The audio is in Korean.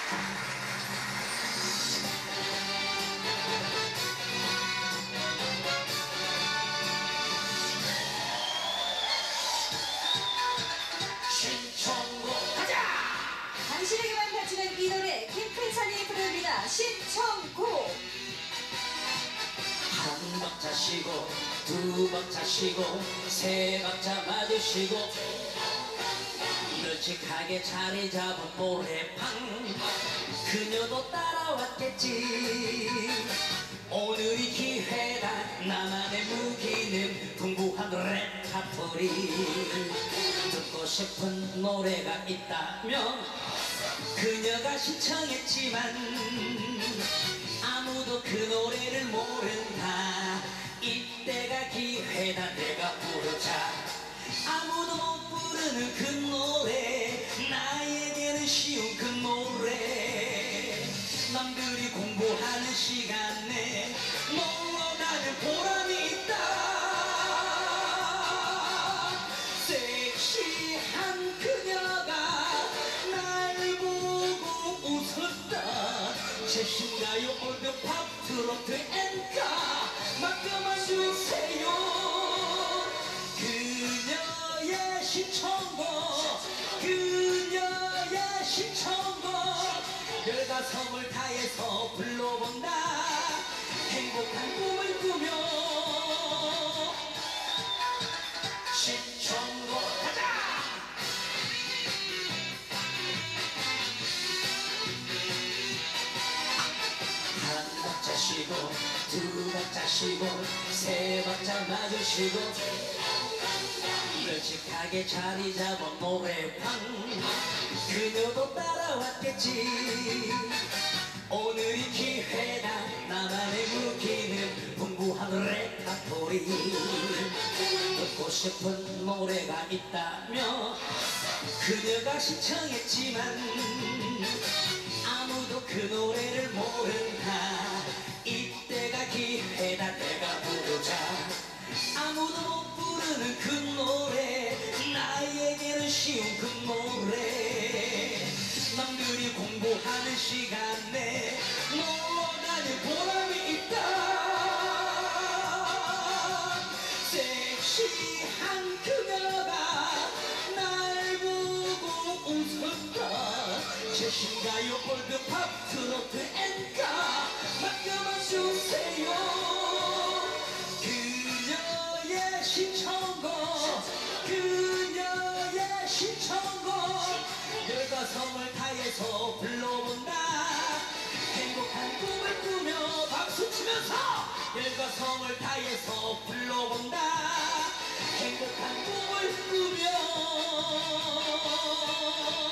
신청곡 가자! 당신에게만 바치는 이 노래 김필찬이 부릅니다. 신청곡. 한 박자 쉬고 두 박자 쉬고 세 박자 맞으시고 널찍하게 자리 잡은 노래방 그녀도 따라왔겠지. 오늘이 기회다. 나만의 무기는 풍부한 레파토리. 듣고 싶은 노래가 있다면 그녀가 신청했지만 아무도 그 노래를 모른다. 이때가 기회다. 내가 부르자. 아무도 못 부르는 그 노래, 나에게는 쉬운 그 노래. 남들이 공부하는 시간에 놀러 가는 보람이 있다. 섹시한 그녀가 날 보고 웃었다. 최신가요 올드팝 트로트 엔카 맡겨만 주세요. 그녀의 신청곡, 그녀의 신청곡. 열가성을 다해서 불러본다. 행복한 꿈을 꾸며. 신청곡 가자! 한 박자 쉬고 두 박자 쉬고 세 박자 맞으시고 널찍하게 자리 잡은 노래방 그녀도 따라왔겠지. 오늘이 기회다. 나만의 무기는 풍부한 레파토리. 듣고 싶은 노래가 있다면 그녀가 신청했지만 아무도 그 노래를 모른다. 이때가 기회다. 내가 부르자. 아무도 못 부르는 그 노래, 나에게는 쉬운 그 노래. 남들이 공부하는 시간에 놀러 가는 보람이 있다. 섹시한 그녀가 날 보고 웃었다. 최신가요 올드팝 트로트 엔카 맡겨만 주세요. 그녀의 신청곡, 그녀의 신청곡. 열가성을 다해서 불러본다. 행복한 꿈을 꾸며 박수치면서 열가성을 다해서 불러본다. 행복한 꿈을 꾸며.